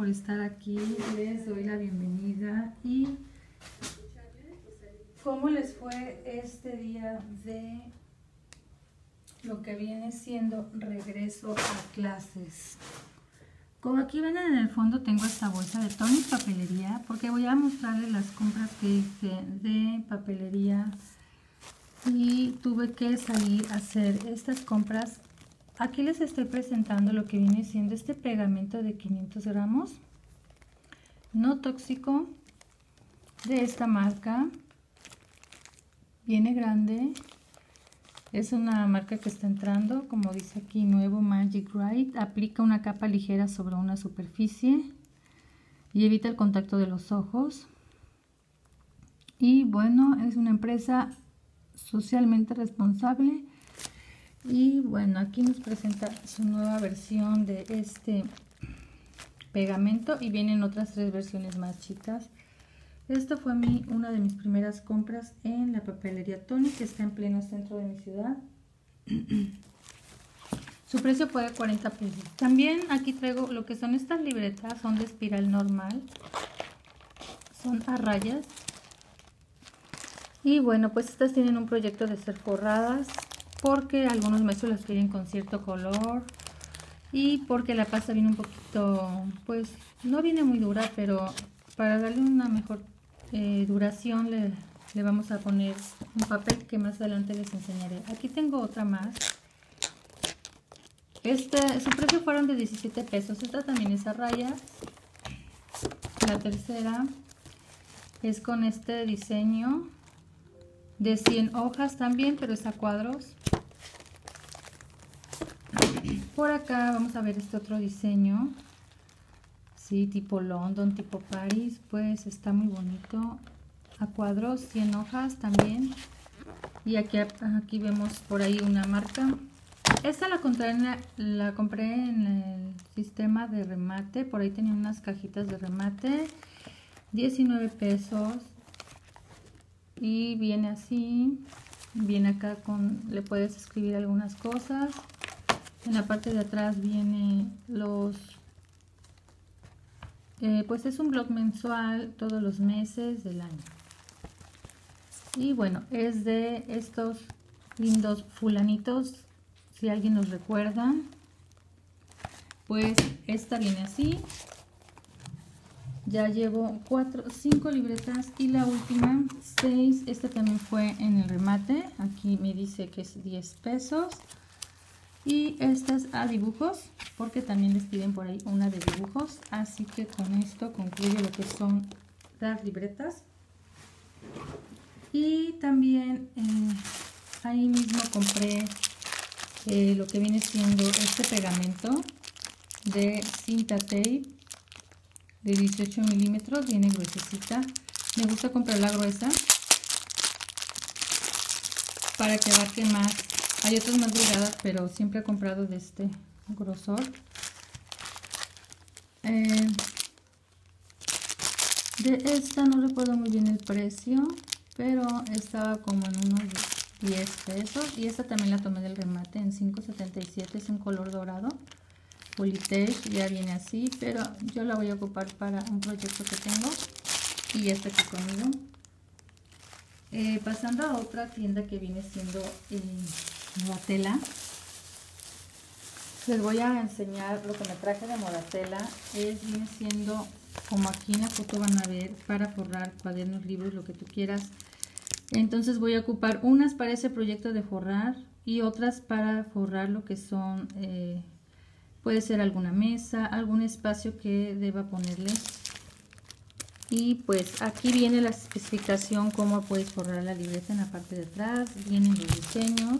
por estar aquí, les doy la bienvenida. Y ¿cómo les fue este día de lo que viene siendo regreso a clases? Como aquí ven en el fondo tengo esta bolsa de Tonic Papelería, porque voy a mostrarles las compras que hice de papelería y tuve que salir a hacer estas compras. Aquí les estoy presentando lo que viene siendo este pegamento de 500 gramos, no tóxico, de esta marca. Viene grande, es una marca que está entrando, como dice aquí, nuevo Magic Ride. Aplica una capa ligera sobre una superficie y evita el contacto de los ojos. Y bueno, es una empresa socialmente responsable. Y bueno, aquí nos presenta su nueva versión de este pegamento y vienen otras 3 versiones más chicas. Esta fue una de mis primeras compras en la papelería Tonic, que está en pleno centro de mi ciudad. Su precio fue de 40 pesos. También aquí traigo lo que son estas libretas, son de espiral normal, son a rayas. Y bueno, pues estas tienen un proyecto de ser forradas, porque algunos maestros las quieren con cierto color y porque la pasta viene un poquito, pues no viene muy dura, pero para darle una mejor duración le vamos a poner un papel que más adelante les enseñaré. Aquí tengo otra más. Su precio fueron de 17 pesos. Esta también es a rayas. La tercera es con este diseño de 100 hojas también, pero es a cuadros. Por acá vamos a ver este otro diseño, sí, tipo London, tipo París, pues está muy bonito, a cuadros, 100 hojas también. Y aquí vemos por ahí una marca. Esta la compré en el sistema de remate, por ahí tenía unas cajitas de remate, 19 pesos. Y viene así, viene acá le puedes escribir algunas cosas. En la parte de atrás viene pues es un blog mensual todos los meses del año. Y bueno, es de estos lindos fulanitos, si alguien los recuerda. Pues esta viene así. Ya llevo 5 libretas y la última 6. Esta también fue en el remate. Aquí me dice que es 10 pesos. Y estas a dibujos, porque también les piden por ahí una de dibujos. Así que con esto concluye lo que son las libretas. Y también ahí mismo compré lo que viene siendo este pegamento de cinta tape de 18 milímetros, viene gruesecita. Me gusta comprarla gruesa para que abarque más. Hay otras más delgadas, pero siempre he comprado de este grosor. De esta no recuerdo muy bien el precio, pero estaba como en unos 10 pesos. Y esta también la tomé del remate en 5.77, es un color dorado. Politech, ya viene así, pero yo la voy a ocupar para un proyecto que tengo y ya está aquí conmigo. Pasando a otra tienda que viene siendo Modatela, les voy a enseñar lo que me traje de Modatela. Viene siendo, como aquí en la foto van a ver, para forrar cuadernos, libros, lo que tú quieras. Entonces voy a ocupar unas para ese proyecto de forrar y otras para forrar lo que son puede ser alguna mesa, algún espacio que deba ponerle. Y pues aquí viene la especificación, cómo puedes forrar la libreta en la parte de atrás. Vienen los diseños.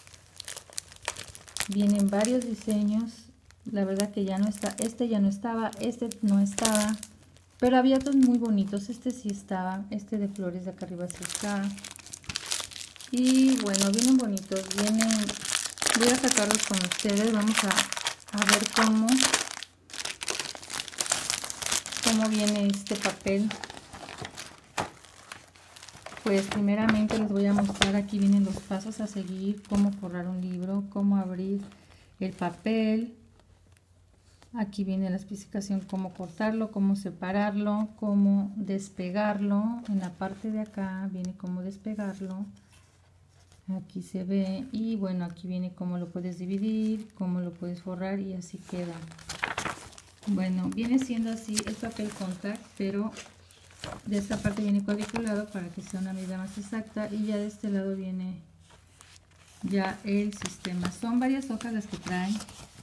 Vienen varios diseños. La verdad que ya no está. Este ya no estaba. Este no estaba. Pero había otros muy bonitos. Este sí estaba. Este de flores de acá arriba sí está. Y bueno, vienen bonitos. Voy a sacarlos con ustedes. Vamos a ver cómo viene este papel. Pues primeramente les voy a mostrar, aquí vienen los pasos a seguir, cómo forrar un libro, cómo abrir el papel. Aquí viene la especificación cómo cortarlo, cómo separarlo, cómo despegarlo. En la parte de acá viene cómo despegarlo. Aquí se ve y bueno, aquí viene cómo lo puedes dividir, cómo lo puedes forrar y así queda. Bueno, viene siendo así el papel contact, pero de esta parte viene cuadriculado para que sea una medida más exacta y ya de este lado viene ya el sistema. Son varias hojas las que traen.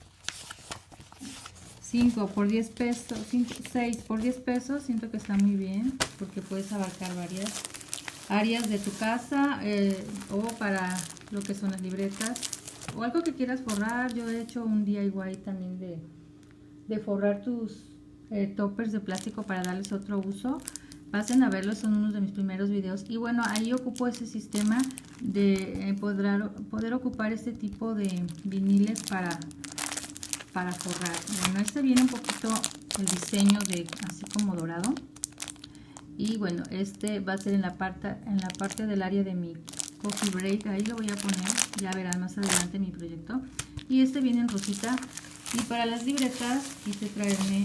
5 por 10 pesos, 6 por 10 pesos, siento que está muy bien porque puedes abarcar varias áreas de tu casa o para lo que son las libretas o algo que quieras forrar. Yo he hecho un DIY también de forrar tus toppers de plástico para darles otro uso. Pasen a verlos, son unos de mis primeros videos. Y bueno, ahí ocupo ese sistema de poder ocupar este tipo de viniles para forrar. Bueno, este viene un poquito el diseño de así como dorado. Y bueno, este va a ser en la parte del área de mi coffee break. Ahí lo voy a poner, ya verán más adelante mi proyecto. Y este viene en rosita. Y para las libretas quise traerme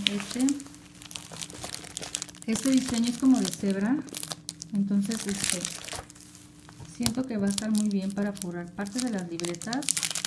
este diseño es como de cebra. Entonces siento que va a estar muy bien para forrar parte de las libretas.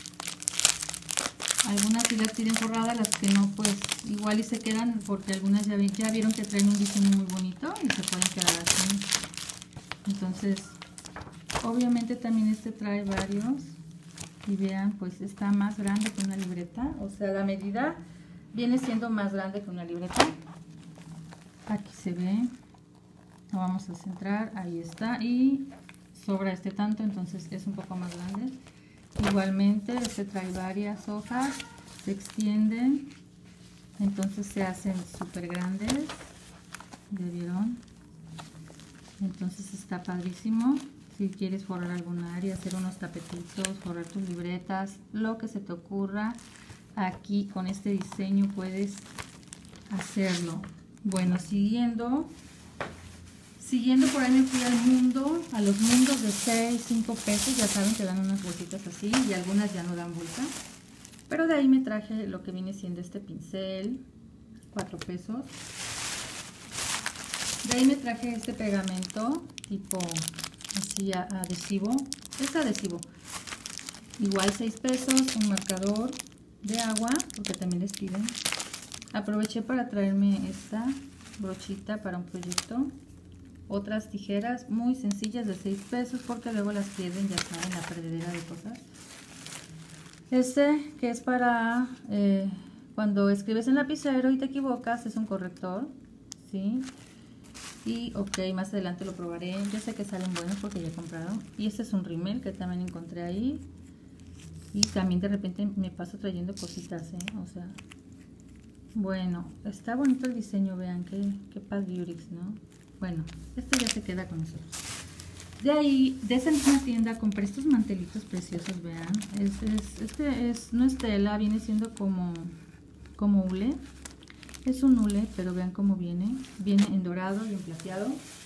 Algunas sí las tienen forradas, las que no pues igual y se quedan porque algunas ya vieron que traen un diseño muy bonito y se pueden quedar así. Entonces obviamente también este trae varios y vean, pues está más grande que una libreta, o sea la medida viene siendo más grande que una libreta. Aquí se ve, lo vamos a centrar, ahí está, y sobra este tanto, entonces es un poco más grande. Igualmente este trae varias hojas, se extienden, entonces se hacen súper grandes, ¿ya vieron? Entonces está padrísimo. Si quieres forrar alguna área, hacer unos tapetitos, forrar tus libretas, lo que se te ocurra, aquí con este diseño puedes hacerlo. Bueno, siguiendo por ahí me fui a los mundos de 6, 5 pesos. Ya saben que dan unas bolsitas así y algunas ya no dan bolsa. Pero de ahí me traje lo que viene siendo este pincel, 4 pesos. De ahí me traje este pegamento tipo así adhesivo. Es adhesivo. Igual 6 pesos, un marcador de agua, porque también les piden. Aproveché para traerme esta brochita para un proyecto. Otras tijeras muy sencillas de 6 pesos porque luego las pierden, ya saben, la perdedera de cosas. Este que es para cuando escribes en lapicero y te equivocas, es un corrector, ¿sí? Y ok, más adelante lo probaré. Yo sé que salen buenos porque ya he comprado. Y este es un rímel que también encontré ahí. Y también de repente me paso trayendo cositas, o sea, bueno, está bonito el diseño, vean qué padriurix, ¿no? Bueno, este ya se queda con nosotros. De ahí, de esa misma tienda compré estos mantelitos preciosos, vean. No es tela, viene siendo como hule. Es un hule, pero vean cómo viene. Viene en dorado y en plateado.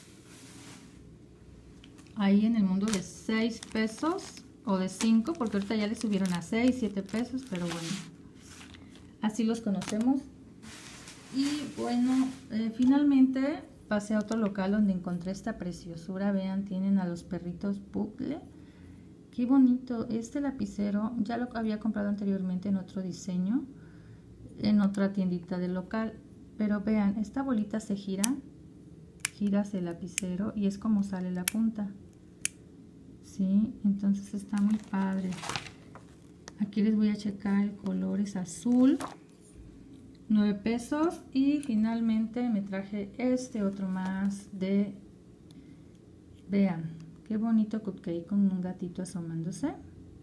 Ahí en el mundo de 6 pesos o de 5, porque ahorita ya le subieron a 6, 7 pesos, pero bueno, así los conocemos. Y bueno, finalmente pasé a otro local donde encontré esta preciosura. Vean, tienen a los perritos bucle. Qué bonito. Este lapicero ya lo había comprado anteriormente en otro diseño, en otra tiendita del local. Pero vean, esta bolita se gira, giras el lapicero y es como sale la punta. Sí, entonces está muy padre. Aquí les voy a checar el color, es azul. 9 pesos. Y finalmente me traje este otro más de, vean, qué bonito cupcake con un gatito asomándose.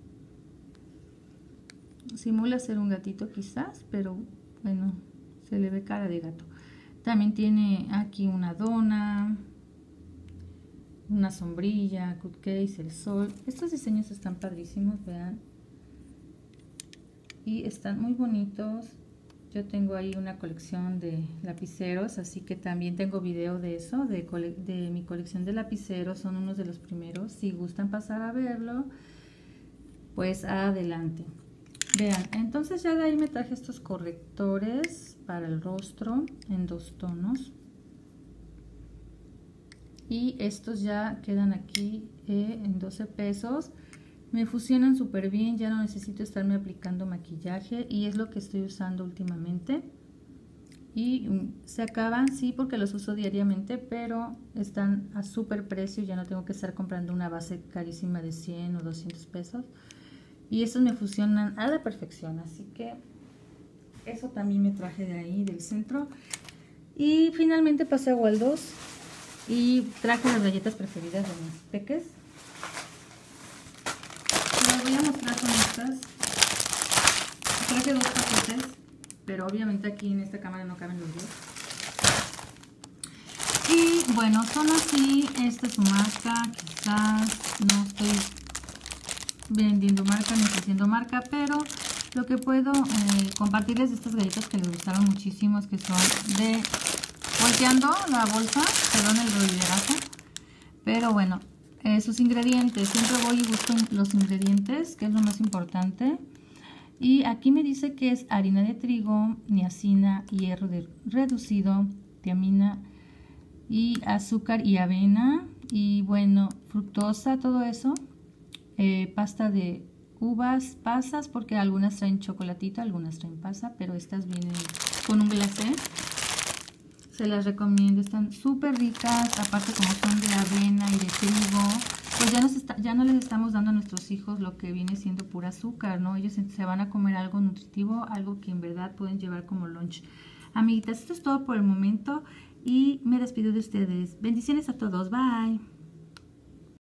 Simula ser un gatito quizás, pero bueno, se le ve cara de gato. También tiene aquí una dona, una sombrilla, cupcakes, el sol. Estos diseños están padrísimos, vean. Y están muy bonitos. Yo tengo ahí una colección de lapiceros, así que también tengo video de eso, de mi colección de lapiceros. Son unos de los primeros. Si gustan pasar a verlo, pues adelante. Vean, entonces ya de ahí me traje estos correctores para el rostro en 2 tonos. Y estos ya quedan aquí en 12 pesos. Me fusionan súper bien, ya no necesito estarme aplicando maquillaje y es lo que estoy usando últimamente. Y se acaban, sí, porque los uso diariamente, pero están a súper precio, ya no tengo que estar comprando una base carísima de 100 o 200 pesos. Y estos me fusionan a la perfección, así que eso también me traje de ahí, del centro. Y finalmente pasé a Waldos y traje las galletas preferidas de mis peques. Les voy a mostrar con estas. Traje 2 paquetes, pero obviamente aquí en esta cámara no caben los 2. Y bueno, son así. Esta es su marca. Quizás no estoy vendiendo marca ni haciendo marca, pero lo que puedo compartirles de estas galletas que les gustaron muchísimo es que son de volteando la bolsa, perdón el rolerazo, pero bueno, sus ingredientes, siempre voy y busco los ingredientes, que es lo más importante. Y aquí me dice que es harina de trigo, niacina, hierro reducido, tiamina y azúcar y avena. Y bueno, fructosa, todo eso. Pasta de uvas, pasas, porque algunas traen chocolatito, algunas traen pasa, pero estas vienen con un glacé. Se las recomiendo, están súper ricas, aparte como son de avena y de trigo, pues ya no les estamos dando a nuestros hijos lo que viene siendo pura azúcar, ¿no? Ellos se van a comer algo nutritivo, algo que en verdad pueden llevar como lunch. Amiguitas, esto es todo por el momento y me despido de ustedes. Bendiciones a todos, bye.